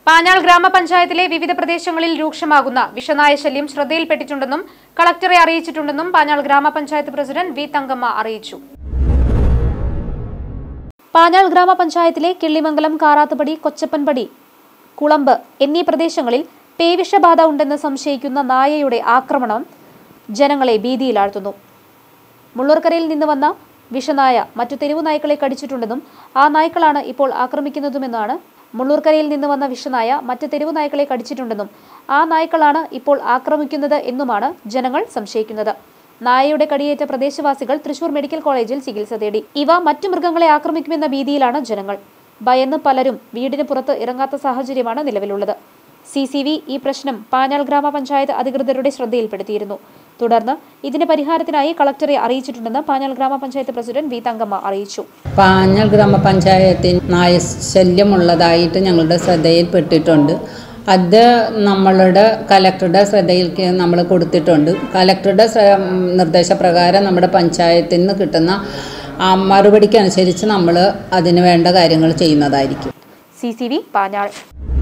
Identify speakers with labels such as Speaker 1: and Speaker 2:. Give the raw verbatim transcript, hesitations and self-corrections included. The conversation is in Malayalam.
Speaker 1: പാഞ്ഞാൾ ഗ്രാമപഞ്ചായത്തിലെ വിവിധ പ്രദേശങ്ങളിൽ രൂക്ഷമാകുന്ന വിഷനായ ശല്യം ശ്രദ്ധയിൽപ്പെട്ടിട്ടുണ്ടെന്നും കളക്ടറെ അറിയിച്ചിട്ടുണ്ടെന്നും പാഞ്ഞാൾ ഗ്രാമപഞ്ചായത്ത് പ്രസിഡന്റ് വി തങ്കമ്മ അറിയിച്ചു. പാഞ്ഞാൾ ഗ്രാമപഞ്ചായത്തിലെ കിള്ളിമംഗലം, കാറാത്തുപടി, കൊച്ചപ്പൻപടി, കുളമ്പ് എന്നീ പ്രദേശങ്ങളിൽ പേവിഷബാധ ഉണ്ടെന്ന് സംശയിക്കുന്ന നായയുടെ ആക്രമണം ജനങ്ങളെ ഭീതിയിലാഴ്ത്തുന്നു. മുള്ളൂർക്കരയിൽ നിന്ന് വന്ന വിഷനായ മറ്റു തെരുവു നായ്ക്കളെ കടിച്ചിട്ടുണ്ടെന്നും ആ നായ്ക്കളാണ് ഇപ്പോൾ ആക്രമിക്കുന്നതുമെന്നാണ് മുള്ളൂർക്കരയിൽ നിന്ന് വന്ന വിഷനായ മറ്റ് തെരുവു നായ്ക്കളെ കടിച്ചിട്ടുണ്ടെന്നും ആ നായ്ക്കളാണ് ഇപ്പോൾ ആക്രമിക്കുന്നത് എന്നുമാണ് ജനങ്ങൾ സംശയിക്കുന്നത്. നായയുടെ കടിയേറ്റ പ്രദേശവാസികൾ തൃശൂർ മെഡിക്കൽ കോളേജിൽ ചികിത്സ തേടി. ഇവ മറ്റു മൃഗങ്ങളെ ആക്രമിക്കുമെന്ന ഭീതിയിലാണ് ജനങ്ങൾ. ഭയന്ന് പലരും വീടിന് പുറത്ത് ഇറങ്ങാത്ത സാഹചര്യമാണ് നിലവിലുള്ളത്. സി സി വി ഈ പ്രശ്നം പാഞ്ഞാൾ ഗ്രാമപഞ്ചായത്ത് അധികൃതരുടെ ശ്രദ്ധയിൽപ്പെടുത്തിയിരുന്നു. തുടർന്ന് ഇതിന് പരിഹാരത്തിനായി കളക്ടറെ അറിയിച്ചിട്ടുണ്ടെന്ന് പാഞ്ഞാൾ ഗ്രാമപഞ്ചായത്ത് പ്രസിഡന്റ് വി തങ്കമ്മ അറിയിച്ചു.
Speaker 2: പാഞ്ഞാൾ ഗ്രാമപഞ്ചായത്തിൽ നായശല്യമുള്ളതായിട്ട് ഞങ്ങളുടെ ശ്രദ്ധയിൽപ്പെട്ടിട്ടുണ്ട്. അത് നമ്മളുടെ കലക്ടറുടെ ശ്രദ്ധയിലേക്ക് നമ്മൾ കൊടുത്തിട്ടുണ്ട്. കലക്ടറുടെ നിർദ്ദേശപ്രകാരം നമ്മുടെ പഞ്ചായത്തിൽ നിന്ന് കിട്ടുന്ന മറുപടിക്കനുസരിച്ച് നമ്മൾ അതിന് വേണ്ട കാര്യങ്ങൾ ചെയ്യുന്നതായിരിക്കും.
Speaker 1: C C V Panjal.